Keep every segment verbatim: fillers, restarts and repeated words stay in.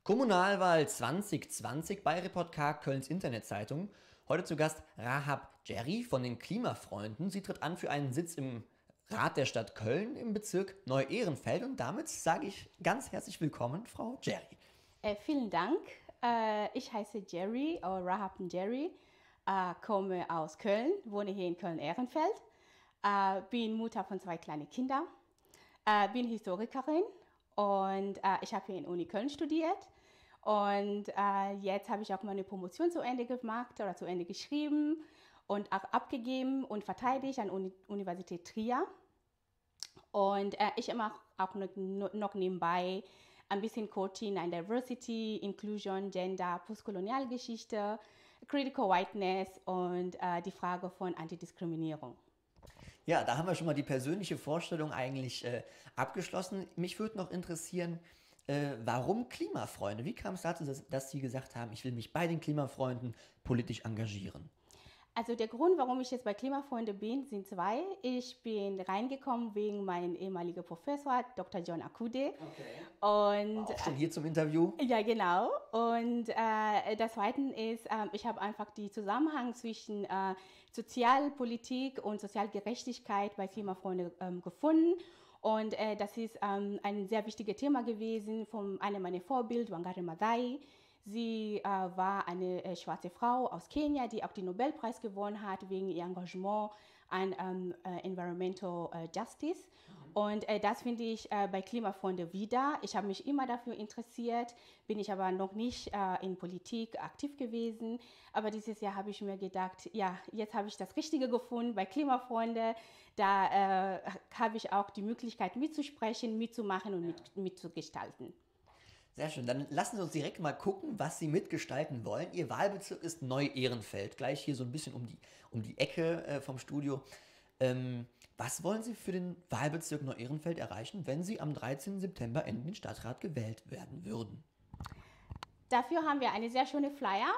Kommunalwahl zwanzig zwanzig bei Report-K, Kölns Internetzeitung. Heute zu Gast Rahab Jerry von den Klimafreunden. Sie tritt an für einen Sitz im Rat der Stadt Köln im Bezirk Neu-Ehrenfeld. Und damit sage ich ganz herzlich willkommen, Frau Jerry. Äh, vielen Dank. Äh, ich heiße Jerry, oder Rahab Jerry, äh, komme aus Köln, wohne hier in Köln-Ehrenfeld, äh, bin Mutter von zwei kleinen Kindern, äh, bin Historikerin und äh, ich habe hier in Uni Köln studiert. Und äh, jetzt habe ich auch meine Promotion zu Ende gemacht oder zu Ende geschrieben und auch abgegeben und verteidigt an Uni Universität Trier. Und äh, ich mache auch noch, noch nebenbei ein bisschen Coaching an Diversity, Inclusion, Gender, Postkolonialgeschichte, Critical Whiteness und äh, die Frage von Antidiskriminierung. Ja, da haben wir schon mal die persönliche Vorstellung eigentlich äh, abgeschlossen. Mich würde noch interessieren, äh, warum Klimafreunde? Wie kam es dazu, dass, dass Sie gesagt haben, ich will mich bei den Klimafreunden politisch engagieren? Also der Grund, warum ich jetzt bei Klimafreunde bin, sind zwei. Ich bin reingekommen wegen meinem ehemaligen Professor, Doktor John Akude. Okay. Und auch schon hier zum Interview? Ja, genau. Und äh, das Zweite ist, äh, ich habe einfach die Zusammenhang zwischen äh, Sozialpolitik und Sozialgerechtigkeit bei Klimafreunde ähm, gefunden. Und äh, das ist ähm, ein sehr wichtiges Thema gewesen von einem meiner Vorbilder, Wangari Maathai. Sie äh, war eine äh, schwarze Frau aus Kenia, die auch den Nobelpreis gewonnen hat wegen ihr Engagement an ähm, äh, Environmental äh, Justice. Mhm. Und äh, das finde ich äh, bei Klimafreunde wieder. Ich habe mich immer dafür interessiert, bin ich aber noch nicht äh, in Politik aktiv gewesen. Aber dieses Jahr habe ich mir gedacht, ja, jetzt habe ich das Richtige gefunden bei Klimafreunde. Da äh, habe ich auch die Möglichkeit mitzusprechen, mitzumachen und mit, mitzugestalten. Sehr schön. Dann lassen Sie uns direkt mal gucken, was Sie mitgestalten wollen. Ihr Wahlbezirk ist Neu-Ehrenfeld, gleich hier so ein bisschen um die, um die Ecke äh, vom Studio. Ähm, was wollen Sie für den Wahlbezirk Neu-Ehrenfeld erreichen, wenn Sie am dreizehnten September in den Stadtrat gewählt werden würden? Dafür haben wir eine sehr schöne Flyer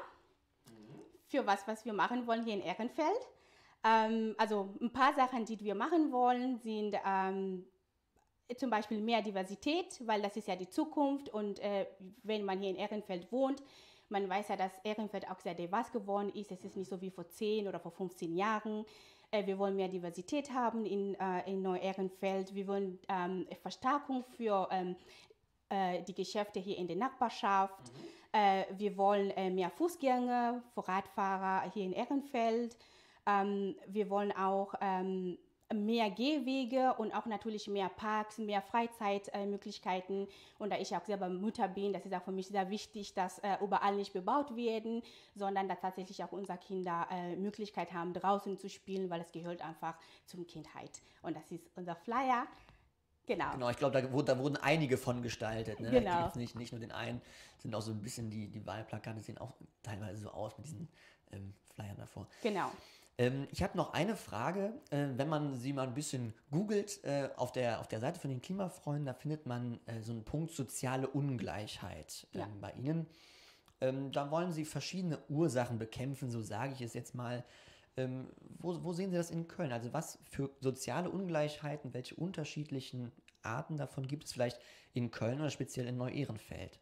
für was, was wir machen wollen hier in Ehrenfeld. Ähm, also ein paar Sachen, die wir machen wollen, sind ähm, zum Beispiel mehr Diversität, weil das ist ja die Zukunft und äh, wenn man hier in Ehrenfeld wohnt, man weiß ja, dass Ehrenfeld auch sehr divers geworden ist. Es ist nicht so wie vor zehn oder vor fünfzehn Jahren. Äh, wir wollen mehr Diversität haben in, äh, in Neu-Ehrenfeld. Wir wollen ähm, Verstärkung für ähm, äh, die Geschäfte hier in der Nachbarschaft. Mhm. Äh, wir wollen äh, mehr Fußgänger, für Radfahrer hier in Ehrenfeld. Ähm, wir wollen auch ähm, mehr Gehwege und auch natürlich mehr Parks, mehr Freizeitmöglichkeiten. Und da ich auch selber Mutter bin, das ist auch für mich sehr wichtig, dass äh, überall nicht bebaut werden, sondern dass tatsächlich auch unsere Kinder äh, Möglichkeit haben, draußen zu spielen, weil es gehört einfach zur Kindheit. Und das ist unser Flyer. Genau. Genau, ich glaube, da, wurde, da wurden einige von gestaltet. Ne? Genau. Da gibt es nicht, nicht nur den einen, sind auch so ein bisschen die, die Wahlplakate sehen auch teilweise so aus mit diesen ähm, Flyern davor. Genau. Ähm, ich habe noch eine Frage. Äh, wenn man sie mal ein bisschen googelt, äh, auf, der, auf der Seite von den Klimafreunden, da findet man äh, so einen Punkt soziale Ungleichheit äh, Ja. bei Ihnen. Ähm, da wollen Sie verschiedene Ursachen bekämpfen, so sage ich es jetzt mal. Ähm, wo, wo sehen Sie das in Köln? Also was für soziale Ungleichheiten, welche unterschiedlichen Arten davon gibt es vielleicht in Köln oder speziell in Neu-Ehrenfeld?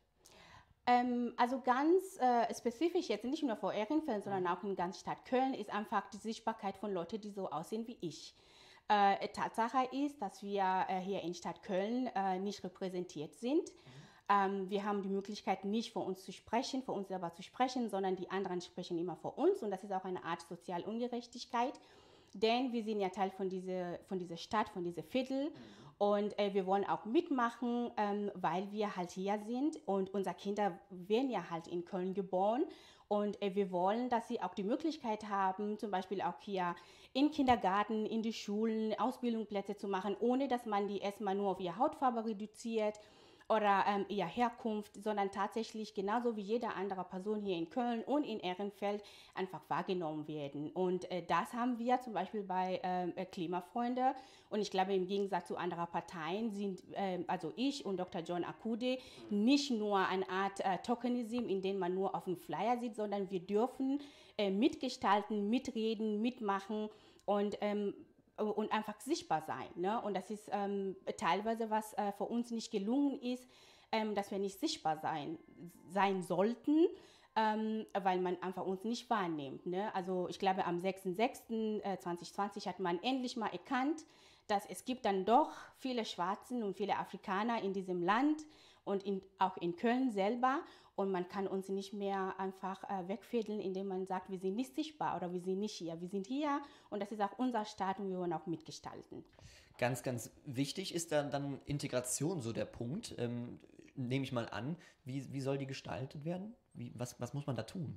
Ähm, also ganz äh, spezifisch jetzt nicht nur vor Ehrenfeld, sondern auch in ganz Stadt Köln ist einfach die Sichtbarkeit von Leuten, die so aussehen wie ich. Äh, Tatsache ist, dass wir äh, hier in Stadt Köln äh, nicht repräsentiert sind. Ähm, wir haben die Möglichkeit, nicht vor uns zu sprechen, vor uns selber zu sprechen, sondern die anderen sprechen immer vor uns. Und das ist auch eine Art Sozialungerechtigkeit. Denn wir sind ja Teil von dieser, von dieser Stadt, von diesem Viertel. Und äh, wir wollen auch mitmachen, ähm, weil wir halt hier sind. Und unsere Kinder werden ja halt in Köln geboren. Und äh, wir wollen, dass sie auch die Möglichkeit haben, zum Beispiel auch hier im Kindergarten, in die Schulen, Ausbildungsplätze zu machen, ohne dass man die erstmal nur auf ihre Hautfarbe reduziert oder ähm, ihre Herkunft, sondern tatsächlich genauso wie jede andere Person hier in Köln und in Ehrenfeld einfach wahrgenommen werden. Und äh, das haben wir zum Beispiel bei äh, Klimafreunde. Und ich glaube, im Gegensatz zu anderen Parteien sind äh, also ich und Doktor John Akude nicht nur eine Art äh, Tokenism, in dem man nur auf dem Flyer sieht, sondern wir dürfen äh, mitgestalten, mitreden, mitmachen und ähm, und einfach sichtbar sein. Ne? Und das ist ähm, teilweise, was äh, für uns nicht gelungen ist, ähm, dass wir nicht sichtbar sein, sein sollten, ähm, weil man einfach uns nicht wahrnimmt. Ne? Also ich glaube, am sechster sechster zweitausendzwanzig hat man endlich mal erkannt, dass es gibt dann doch viele Schwarzen und viele Afrikaner in diesem Land und in, auch in Köln selber. Und man kann uns nicht mehr einfach äh, wegfädeln, indem man sagt, wir sind nicht sichtbar oder wir sind nicht hier. Wir sind hier und das ist auch unser Staat und wir wollen auch mitgestalten. Ganz, ganz wichtig ist dann, dann Integration so der Punkt. Ähm, nehme ich mal an. Wie, wie soll die gestaltet werden? Wie, was, was muss man da tun?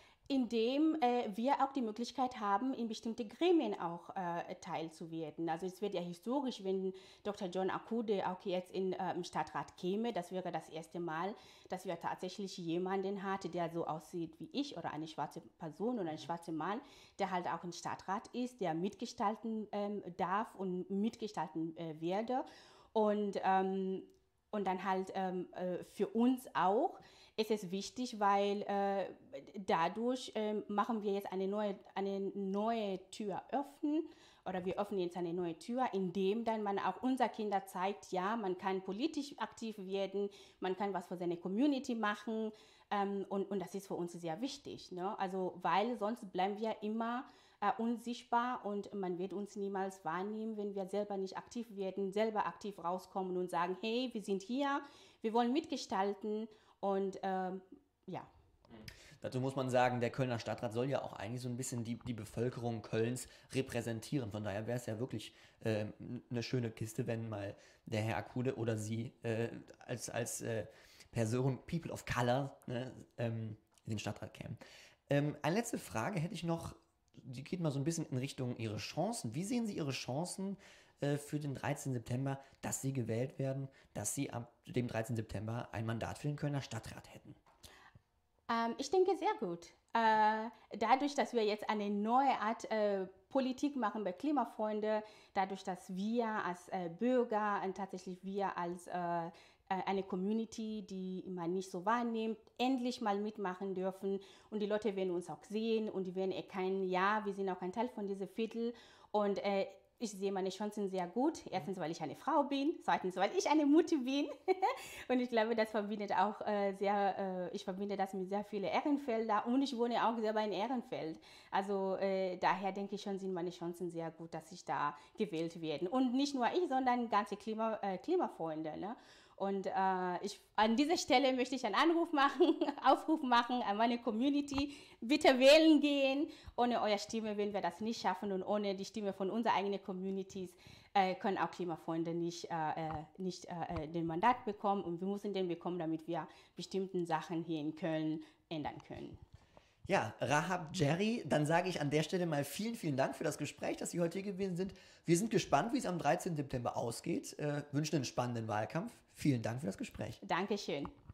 Indem äh, wir auch die Möglichkeit haben, in bestimmte Gremien auch äh, teilzuwerden. Also es wird ja historisch, wenn Doktor John Akude auch jetzt in, äh, im Stadtrat käme, das wäre das erste Mal, dass wir tatsächlich jemanden hatten, der so aussieht wie ich oder eine schwarze Person oder ein schwarzer Mann, der halt auch im Stadtrat ist, der mitgestalten ähm, darf und mitgestalten äh, werde. Und, ähm, und dann halt ähm, äh, für uns auch, ist es wichtig, weil äh, dadurch äh, machen wir jetzt eine neue, eine neue Tür öffnen oder wir öffnen jetzt eine neue Tür, indem dann man auch unseren Kindern zeigt, ja, man kann politisch aktiv werden, man kann was für seine Community machen ähm, und, und das ist für uns sehr wichtig. Ne? Also, weil sonst bleiben wir immer äh, unsichtbar und man wird uns niemals wahrnehmen, wenn wir selber nicht aktiv werden, selber aktiv rauskommen und sagen, hey, wir sind hier, wir wollen mitgestalten. Und ähm, ja. Dazu muss man sagen, der Kölner Stadtrat soll ja auch eigentlich so ein bisschen die, die Bevölkerung Kölns repräsentieren. Von daher wäre es ja wirklich äh, eine schöne Kiste, wenn mal der Herr Akude oder Sie äh, als, als äh, Person, People of Color, ne, ähm, in den Stadtrat kämen. Ähm, eine letzte Frage hätte ich noch, die geht mal so ein bisschen in Richtung Ihre Chancen. Wie sehen Sie Ihre Chancen für den dreizehnten September, dass sie gewählt werden, dass sie ab dem dreizehnten September ein Mandat für den Kölner Stadtrat hätten? Ähm, ich denke sehr gut. Äh, dadurch, dass wir jetzt eine neue Art äh, Politik machen bei Klimafreunde, dadurch, dass wir als äh, Bürger und tatsächlich wir als äh, eine Community, die man nicht so wahrnimmt, endlich mal mitmachen dürfen und die Leute werden uns auch sehen und die werden erkennen, ja, wir sind auch ein Teil von diesem Viertel und äh, ich sehe meine Chancen sehr gut. Erstens, weil ich eine Frau bin. Zweitens, weil ich eine Mutter bin. Und ich glaube, das verbindet auch äh, sehr, äh, ich verbinde das mit sehr vielen Ehrenfelder. Und ich wohne auch selber in Ehrenfeld. Also äh, daher denke ich schon, sind meine Chancen sehr gut, dass ich da gewählt werde. Und nicht nur ich, sondern ganze Klima, äh, Klimafreunde. Ne? Und äh, ich, an dieser Stelle möchte ich einen Anruf machen, Aufruf machen an meine Community. Bitte wählen gehen. Ohne eure Stimme werden wir das nicht schaffen und ohne die Stimme von unserer eigenen Communities äh, können auch Klimafreunde nicht, äh, nicht äh, den Mandat bekommen. Und wir müssen den bekommen, damit wir bestimmte Sachen hier in Köln ändern können. Ja, Rahab Jerry, dann sage ich an der Stelle mal vielen, vielen Dank für das Gespräch, dass Sie heute hier gewesen sind. Wir sind gespannt, wie es am dreizehnten September ausgeht. Äh, wünschen einen spannenden Wahlkampf. Vielen Dank für das Gespräch. Dankeschön.